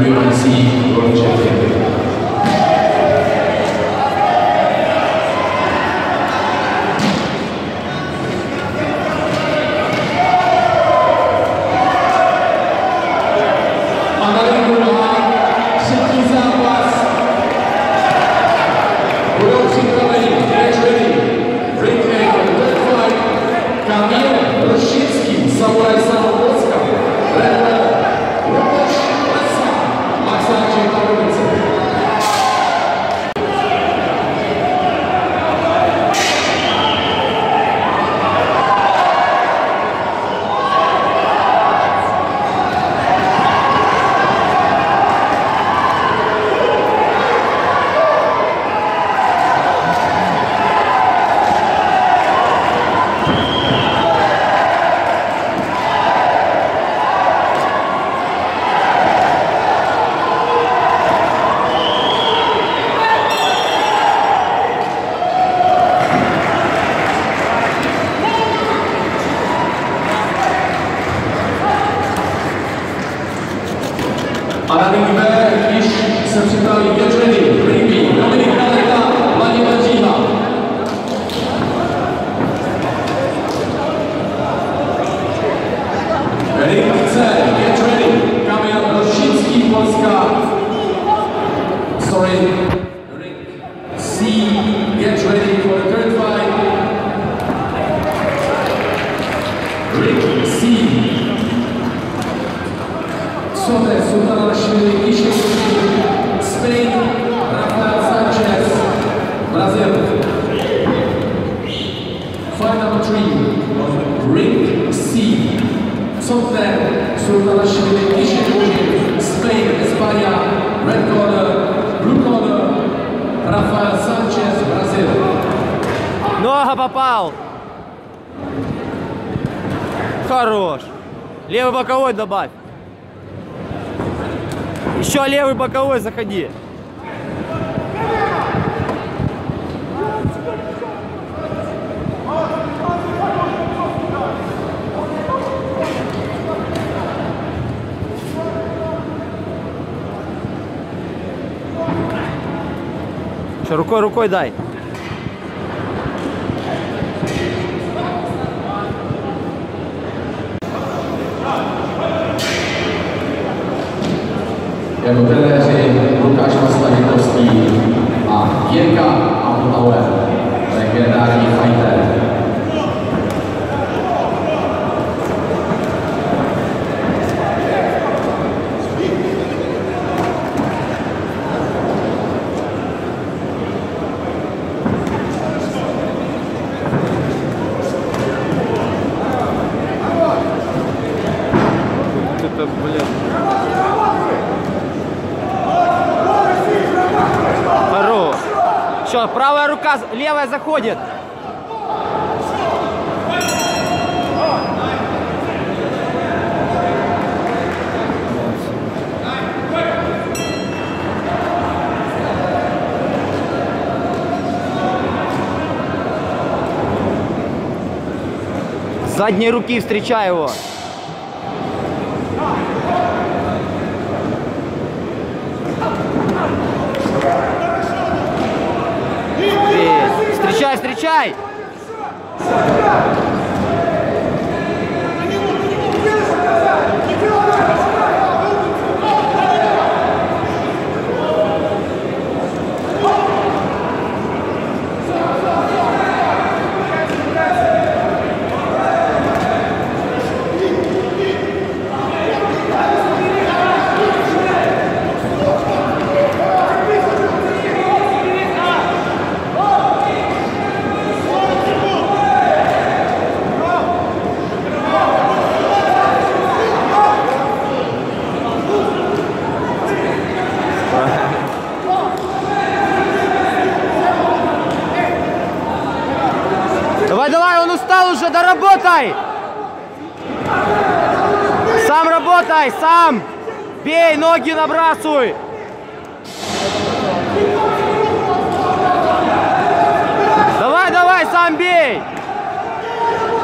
UFC World Champion. A na ringové, když se připraví get ready, Ringy, Dominik Kaleta, Vladimír Žíha. Ring C, get ready, Kamil Rošinský, Polska. Sorry, Ring C, get ready for the third fight. Ring C. Sobre Sultanashvili, Ishii, Spain, Rafael Sanchez, Brazil. Fight number 3, Ring C. Sobre Sultanashvili, Ishii, Spain, España, red corner, blue corner, Rafael Sanchez, Brazil. Нога попал. Хорош. Левый боковой добавь. Еще левый боковой заходи. Что, рукой дай. Jako trenéři Lukáš Mastavitovský a Jirka Ampauer, legendární fighter. Это, блин. Хорош. Все, правая рука, левая заходит. С задней руки встречай его. Встречай! Давай, он устал уже, доработай! Сам работай, сам! Бей, ноги набрасывай! Давай, сам бей!